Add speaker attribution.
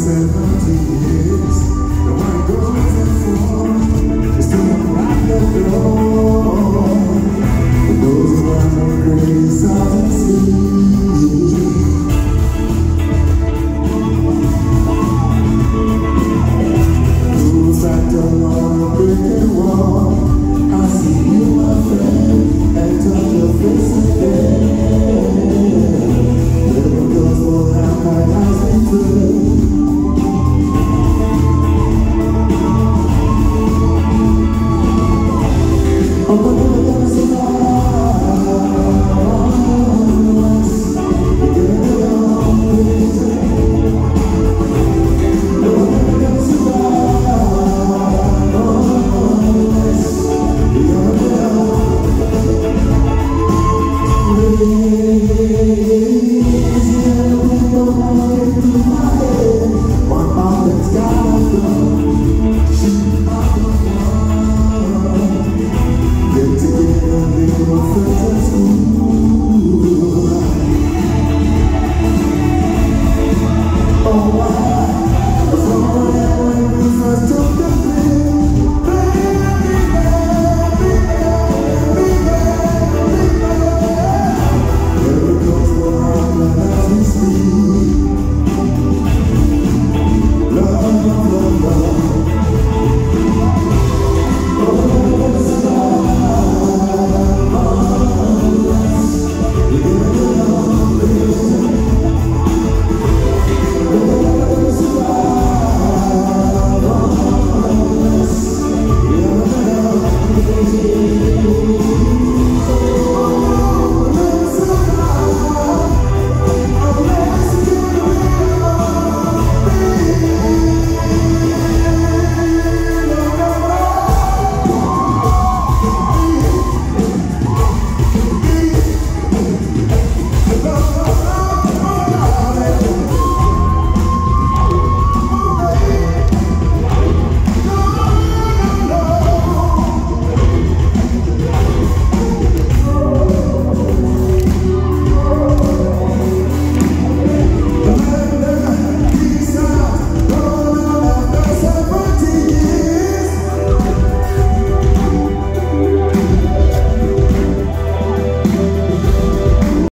Speaker 1: 70 years. The one goes and falls, it's still right the floor. But those around the grace of the sea. Who's back along the brick wall? I see you, my friend, and touch your face again. Little girls will have my eyes into